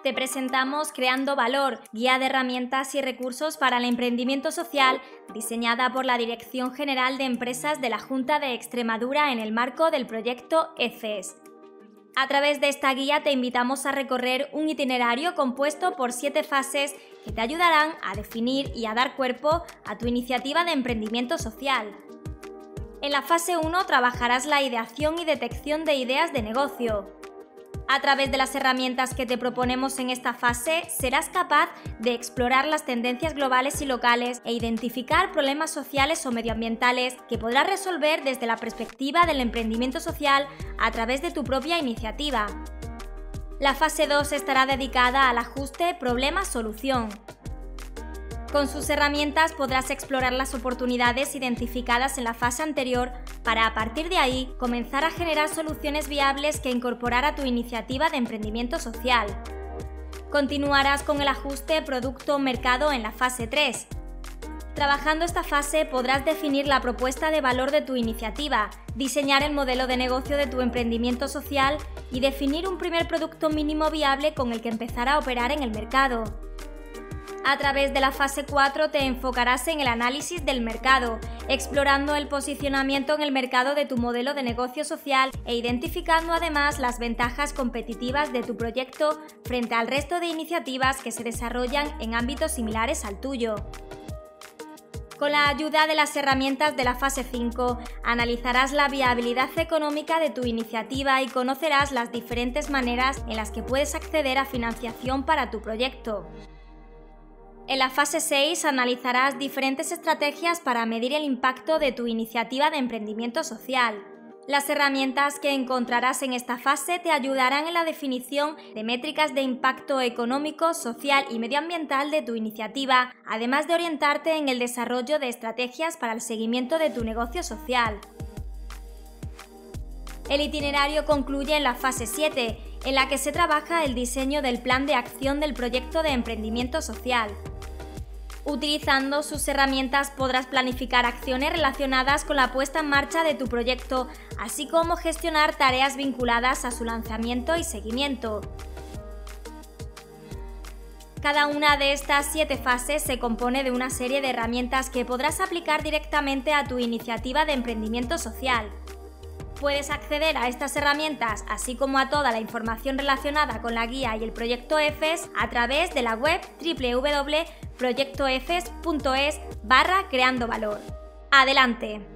te presentamos Creando Valor, guía de herramientas y recursos para el emprendimiento social, diseñada por la Dirección General de Empresas de la Junta de Extremadura en el marco del proyecto EFES. A través de esta guía te invitamos a recorrer un itinerario compuesto por 7 fases que te ayudarán a definir y a dar cuerpo a tu iniciativa de emprendimiento social. En la fase 1 trabajarás la ideación y detección de ideas de negocio. A través de las herramientas que te proponemos en esta fase, serás capaz de explorar las tendencias globales y locales e identificar problemas sociales o medioambientales que podrás resolver desde la perspectiva del emprendimiento social a través de tu propia iniciativa. La fase 2 estará dedicada al ajuste problema-solución. Con sus herramientas podrás explorar las oportunidades identificadas en la fase anterior para, a partir de ahí, comenzar a generar soluciones viables que incorporar a tu iniciativa de emprendimiento social. Continuarás con el ajuste producto-mercado en la fase 3. Trabajando esta fase podrás definir la propuesta de valor de tu iniciativa, diseñar el modelo de negocio de tu emprendimiento social y definir un primer producto mínimo viable con el que empezar a operar en el mercado. A través de la fase 4 te enfocarás en el análisis del mercado, explorando el posicionamiento en el mercado de tu modelo de negocio social e identificando además las ventajas competitivas de tu proyecto frente al resto de iniciativas que se desarrollan en ámbitos similares al tuyo. Con la ayuda de las herramientas de la fase 5, analizarás la viabilidad económica de tu iniciativa y conocerás las diferentes maneras en las que puedes acceder a financiación para tu proyecto. En la fase 6 analizarás diferentes estrategias para medir el impacto de tu iniciativa de emprendimiento social. Las herramientas que encontrarás en esta fase te ayudarán en la definición de métricas de impacto económico, social y medioambiental de tu iniciativa, además de orientarte en el desarrollo de estrategias para el seguimiento de tu negocio social. El itinerario concluye en la fase 7, en la que se trabaja el diseño del plan de acción del proyecto de emprendimiento social. Utilizando sus herramientas podrás planificar acciones relacionadas con la puesta en marcha de tu proyecto, así como gestionar tareas vinculadas a su lanzamiento y seguimiento. Cada una de estas 7 fases se compone de una serie de herramientas que podrás aplicar directamente a tu iniciativa de emprendimiento social. Puedes acceder a estas herramientas, así como a toda la información relacionada con la guía y el proyecto EFES a través de la web www.proyectoefes.es/creando valor. ¡Adelante!